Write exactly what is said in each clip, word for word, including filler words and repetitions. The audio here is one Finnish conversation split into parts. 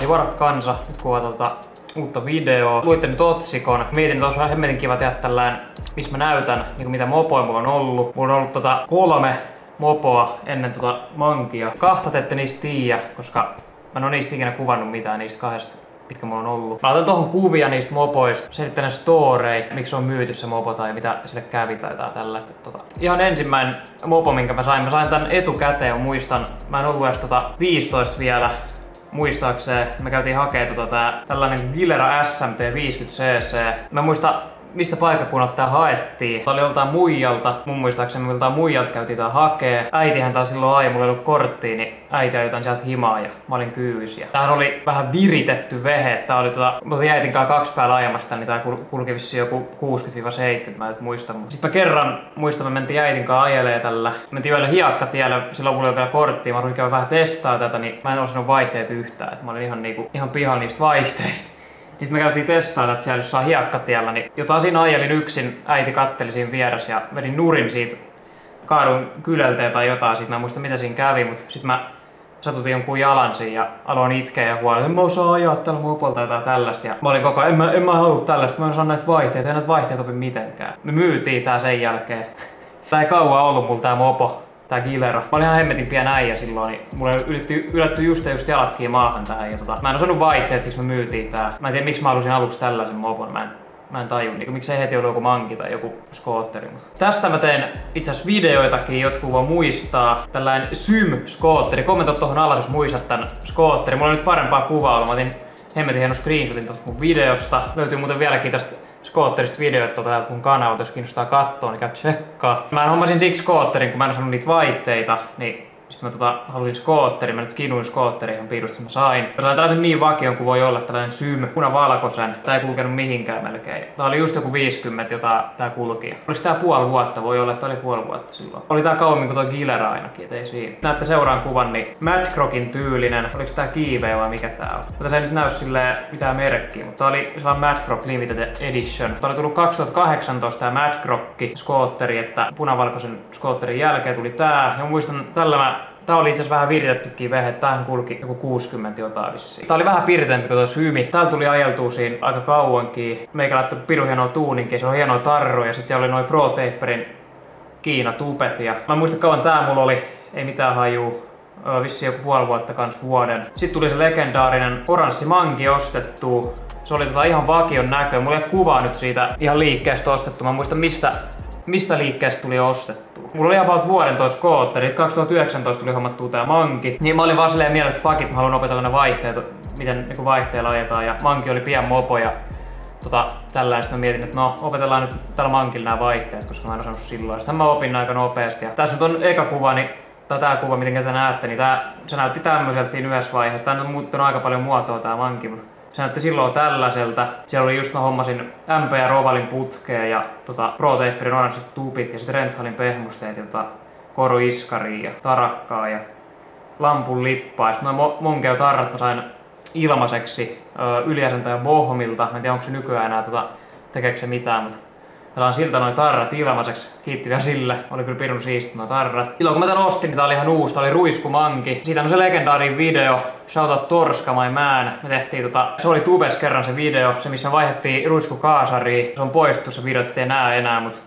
Terveisiä varo kansa, nyt kuvaa tuota uutta videoa. Luitte nyt otsikon. Mietin, että olisi hemmetin kiva tehdä tällään, missä mä näytän, niin mitä mopoja mulla on ollut. Mulla on ollut tota kolme mopoa ennen tota mankia. Kahta te ette niistä tiiä, koska mä en oo niistä ikinä kuvannut mitään niistä kahdesta, mitkä mulla on ollut. Mä otan tohon kuvia niistä mopoista, selittelen storei, miksi on myyty se mopo tai mitä sille kävi tai tällaista. Tota. Ihan ensimmäinen mopo, minkä mä sain, mä sain tän etukäteen, muistan. Mä en ollut edes tota viisitoista vielä. Muistaakseen me käytiin hakee tota tää tällainen Gilera S M T viisikymmentä cc. Mä muista mistä paikakunnalta tää haettiin. Tää oli joltain muijalta. Mun muistaakseni joltain muijalta käytiin tää hakee. Äitihän tää silloin ai, mulla ei ollut korttia, niin äiti ajoi tän sieltä himaa ja mä olin kyysiä. Tämähän oli vähän viritetty vehe. Tää oli tota, mä olin äitin kanssa kaksi päällä ajamasta, niin tää kulki vissiin joku kuusikymmentä seitsemänkymmentä, mä nyt muistan. Sitten mä kerran muistan, mä mentiin äitin kanssa ajelee tällä. Mentiin vielä hiekkatiellä, silloin mulla oli vielä korttia, mä halusin käydä vähän testaa tätä, niin mä en osannut vaihteet yhtään. Et mä olin ihan niinku, ihan pihalla niistä vaihteista. Niin me käytiin testaa tätä siellä jossain hiekkatiellä, niin jota siinä ajelin yksin, äiti katteli siinä vieressä ja vedin nurin siitä, kaadun kylälteen tai jotain siitä, mä en muista mitä siinä kävi, mutta sit mä satutin jonkun jalan siinä ja aloin itkeä ja huolella, en mä osaa ajaa tällä mopolta jotain tällaista. Ja mä olin koko ajan, en mä, en mä halua tällaista, mä en osaa näitä vaihteita, ei näitä vaihteita opi mitenkään. Me myytiin tää sen jälkeen. Tää ei kauan ollut mulla tää mopo. Tää Gilera. Mä olin ihan hemmetin pieni äijä silloin, niin mulla ylitty, yllätty just ja just jalatkin maahan tähän. Ja tota, mä en osannut vaihteet, siksi me myytiin tää. Mä en tiedä miksi mä halusin aluksi tällaisen mopon. Mä en, mä en tajun, niin miksei heti ollut joku manki tai joku skootteri. Tästä mä teen itse asiassa videoitakin, jotkut voi muistaa. Tällainen Sym-skootteri. Kommentoi tohon alas, jos muistat tän skootterin. Mulla on nyt parempaa kuvaa. Mä otin hemmetin hienon screenshotin tosta mun videosta. Löytyy muuten vieläkin tästä skootterista videoita täältä mun kanavalta, jos kiinnostaa katsoa, niin käy tsekkaa. Mä hommasin siksi skootterin, kun mä en osannut niitä vaihteita, niin sitten mä tota, halusin skootterin. Mä nyt kinuin skootterin ihan piirusta, mä sain. Mä sain tällaisen niin vakion kuin voi olla tällainen Sym, punavalkoisen. Tää ei kulkenut mihinkään melkein. Tää oli just joku viisikymmentä, jota tää kulki. Olis tää puoli vuotta? Voi olla, että tää oli puoli vuotta silloin. Oli tää kauemmin kuin toi Gilera ainakin, et ei siinä. Näette seuraan kuvan, niin Madcrockin tyylinen. Oliks tää kiiveä vai mikä tää on? Tätä ei nyt näy silleen mitään merkkiä, mutta tää oli sellainen Madcrock Limited Edition. Tää oli tullut kaksituhattakahdeksantoista tää Madcrocki skootteri, että punavalkoisen skootterin jälkeen tuli tää. Ja muistan tällä mä Tää oli itse asiassa vähän viritettykin vehe, tämähän kulki joku kuusikymmentä jotain vissiin. Tää oli vähän piirteempi kuin tuo Symi. Täällä tuli ajeltua siinä aika kauankin. Meikä laittoi pirun hienoa tuuninkin, se on hienoa tarroja ja sit siellä oli noin Pro Taperin Kiina tupet. Ja mä muistan kauan tää mulla oli, ei mitään hajuu. Vissiin joku puoli vuotta kans vuoden. Sitten tuli se legendaarinen oranssi manki ostettu. Se oli tota ihan vakion näkö. Mulla ei ole kuvaa nyt siitä ihan liikkeestä ostettu. Mä muistan mistä, mistä liikkeestä tuli ostettu. Mulla oli about vuoden toi skootteri. kaksituhattayhdeksäntoista tuli hommattua tää manki. Niin mä olin vaan silleen mieltä, että fuck it, mä haluan opetella ne vaihteet, miten niinku vaihteella ajetaan. Ja manki oli pian mopo ja tota, tällaista mä mietin, että no opetellaan nyt tällä mankilla nämä vaihteet, koska mä en osannut silloin. Sitten mä opin aika nopeasti. Ja tässä nyt on eka kuva, niin tai tää kuva, miten te näette, niin tää, se näytti tämmöiseltä siinä yhdessä vaiheessa. Tää on muuttunut aika paljon muotoa tää manki, mutta se näytti silloin tällaiselta. Siellä oli just mä hommasin M P ja Rovalin putkeen ja tota, Pro Taperin oranssit tupit ja sitten Renthalin pehmusteet ja tota, koruiskaria ja tarakkaa ja lampun lippaa. Ja sitten noin Monkeo tarrat mä sain ilmaiseksi Yliäseltä ja Bohmilta. Mä en tiedä onko se nykyään enää tota, tekeekö se mitään, mutta täällä on siltä noin tarrat ilmaiseksi. Kiitti vielä sille. Oli kyllä pirun siistit nuo tarrat. Silloin kun mä tän ostin, niin tää oli ihan uusi. Tää oli ruiskumanki. Siitä on se legendaarin video. Shoutout Torska my man. Me tehtiin tota, se oli tubes kerran se video. Se missä me vaihdettiin ruiskukaasariin. Se on poistettu se video, että sitä ei näe enää, mut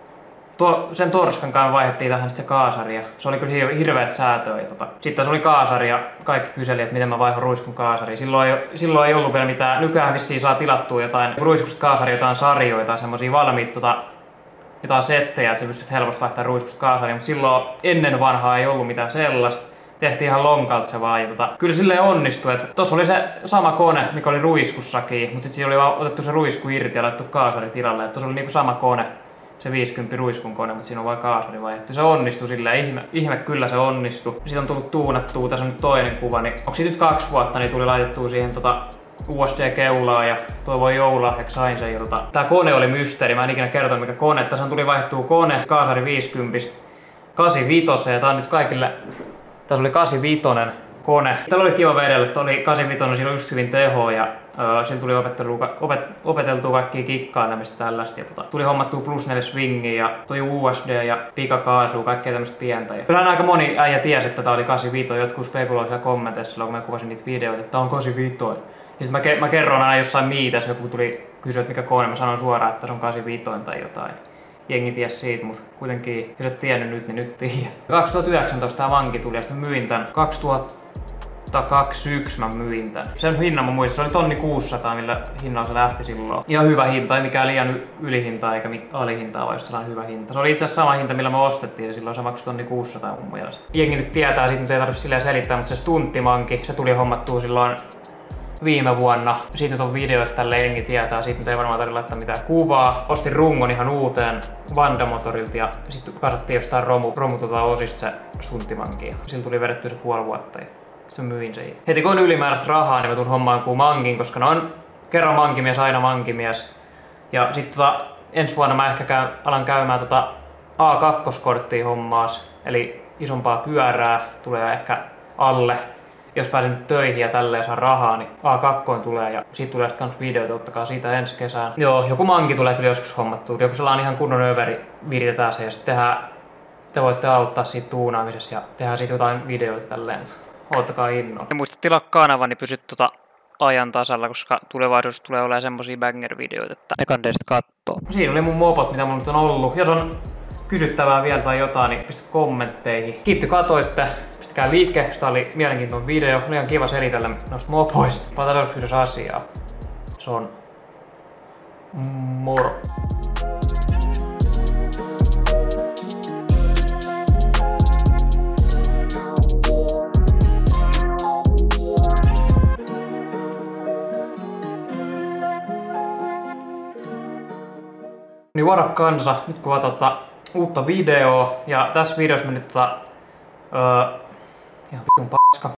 tuo, sen Torskan kanssa vaihdettiin tähän se kaasari ja se oli kyllä hir hirveet säätöä. Tota. Sitten se oli kaasari ja kaikki kyseli, että miten mä vaihdan ruiskun kaasariin. Silloin ei, silloin ei ollut vielä mitään. Nykyään vissiin saa tilattua jotain ruiskusta kaasari, jotain sarjoita, semmosia valmiita tota, jotain settejä, että sä pystyt helposti vaihtamaan ruiskusta kaasariin. Mutta silloin ennen vanhaa ei ollut mitään sellaista. Tehtiin ihan lonkalta se vaan. Ja tota, kyllä silleen onnistui, että tossa oli se sama kone, mikä oli ruiskussakin, mutta sitten siinä oli vaan otettu se ruisku irti ja laittu kaasari tilalle. Että tossa oli niinku sama kone. Se viisikymmentä ruiskun kone, mutta siinä on vain kaasari vaihdettu. Se onnistui silleen, ihme, ihme kyllä se onnistui. Siitä on tullut tuunattua, tässä on nyt toinen kuva, niin onko siitä nyt kaksi vuotta, niin tuli laitettua siihen tota U S D-keulaa ja toivon joululahjaksi sain sen. Ja tota, tää kone oli mysteeri, mä en ikinä kertonut mikä kone. Tässä tuli vaihdettua kone, kaasari viisikymmentä, kahdeksankymmentäviisi ja tää on nyt kaikille, tässä oli kahdeksankymmentäviisi kone. Täällä oli kiva vedellä, että oli kahdeksankymmentäviisi, sillä oli just hyvin tehoa ja öö, sillä tuli opet, opeteltua kaikkia kikkaantamista tällaista. Ja tota, tuli hommattua plus neljä swingia ja toi U S D ja pikakaasua, kaikkea tämmöistä pientä. Ja kyllähän aika moni äijä tiesi, että tää oli kahdeksankymmentäviisi. Jotkut spekuloisia kommenteissa silloin, kun mä kuvasin niitä videoita, että tää on kahdeksankymmentäviisi. Ja sit mä, ke mä kerron aina jossain miitässä, joku tuli kysyä, että mikä kone, mä sanon suoraan, että se on kahdeksankymmentäviisi tai jotain. Jengi ties siitä, mutta kuitenkin, jos et tiennyt nyt, niin nyt tiedät. kaksituhattayhdeksäntoista tää vanki tuli ja sitten myin tän. kaksituhattakaksikymmentäyksi mä myin tän. Sen hinnan mä muistan, se oli tonni kuusisataa, millä hinnalla se lähti silloin. Ihan hyvä hinta, ei mikään liian ylihintaa eikä alihintaa, vaan just sellainen hyvä hinta. Se oli itse asiassa sama hinta, millä me ostettiin ja silloin se maksoi tonni kuusisataa mun mielestä. Jengi nyt tietää, siitä nyt ei tarvitse silleen selittää, mutta se stunttimanki, se tuli hommattua silloin viime vuonna. Siitä nyt on videoita, tälle jengi tietää, siitä nyt ei varmaan tarvitse laittaa mitään kuvaa. Ostin rungon ihan uuteen Vandamotorilta ja sitten kasattiin jostain romu, romu tota osista se stunttimanki. Sillä tuli vedettyä se puoli vuotta ja sitten myin sen. Heti kun on ylimääräistä rahaa, niin mä tuun hommaan kuin mankin, koska ne on kerran mankimies, aina mankimies. Ja sitten tota, ensi vuonna mä ehkä käyn, alan käymään tota A kaksi korttia hommaas, eli isompaa pyörää tulee ehkä alle. Jos pääsen nyt töihin ja tälleen saa rahaa, niin A kaksi tulee ja siitä tulee sitten kans videoita, ottakaa siitä ensi kesään. Joo, joku manki tulee kyllä joskus hommattua. Joku sellainen ihan kunnon överi, viritetään se ja sitten tehdään, te voitte auttaa siitä tuunaamisessa ja tehdään siitä jotain videoita tälleen. Ottakaa innolla. Ja muista tilaa kanavan, niin pysyt tota ajan tasalla, koska tulevaisuudessa tulee olemaan semmosia banger-videoita, että ne kandeista kattoo. Siinä oli mun mopot, mitä mun nyt on ollut. Jos on kysyttävää vielä tai jotain, niin pistä kommentteihin. Kiitti katoitte. Pistäkää liikkeelle, tää oli mielenkiintoinen video. Oli ihan kiva selitellä noista mopoista. Palataan seuraavassa asiaa. Se on moro. Niin what up kansa, nyt kuvataan tota uutta videoa ja tässä videossa mä nyt tota öö, ihan vitun